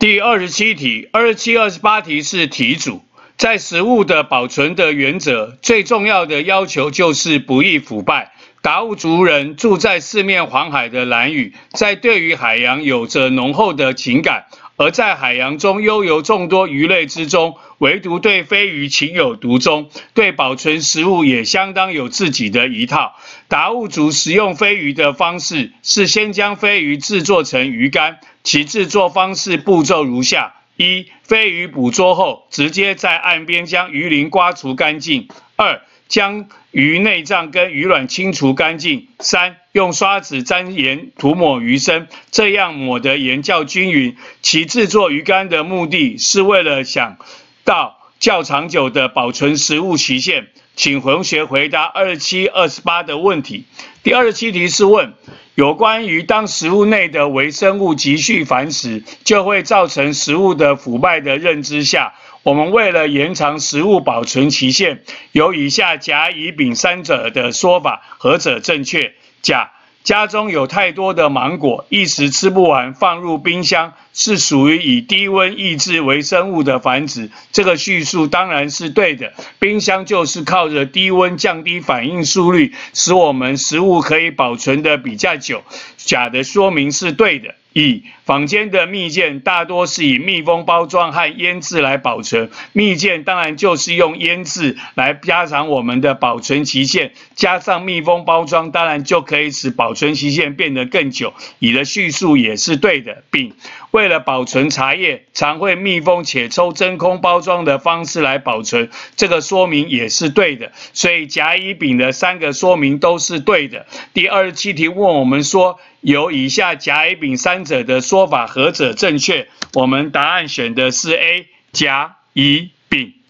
第27题、27、28题是题组。在食物的保存的原则，最重要的要求就是不易腐败。达悟族人住在四面环海的兰屿，在对于海洋有着浓厚的情感，而在海洋中悠游众多鱼类之中，唯独对飞鱼情有独钟，对保存食物也相当有自己的一套。达悟族食用飞鱼的方式是先将飞鱼制作成鱼干，其制作方式步骤如下：一、飞鱼捕捉后，直接在岸边将鱼鳞刮除干净；二、将鱼内脏跟鱼卵清除干净；三、用刷子沾盐涂抹鱼身，这样抹的盐较均匀。其制作鱼干的目的是为了想到较长久的保存食物期限。请同学回答27、28的问题。第27题是问有关于当食物内的微生物急剧繁殖，就会造成食物的腐败的认知下，我们为了延长食物保存期限，有以下甲、乙、丙三者的说法，何者正确？甲、家中有太多的芒果，一时吃不完，放入冰箱，是属于以低温抑制微生物的繁殖。这个叙述当然是对的，冰箱就是靠着低温降低反应速率，使我们食物可以保存的比较久。甲的说明是对的。乙、坊间的蜜饯大多是以密封包装和腌制来保存，蜜饯当然就是用腌制来加长我们的保存期限，加上密封包装，当然就可以使保存期限变得更久。乙的叙述也是对的。丙、为了保存茶叶，常会密封且抽真空包装的方式来保存，这个说明也是对的。所以甲、乙、丙的3个说明都是对的。第27题问我们说，有以下甲、乙、丙三者的说法，何者正确？我们答案选的是 A， 甲、乙、丙。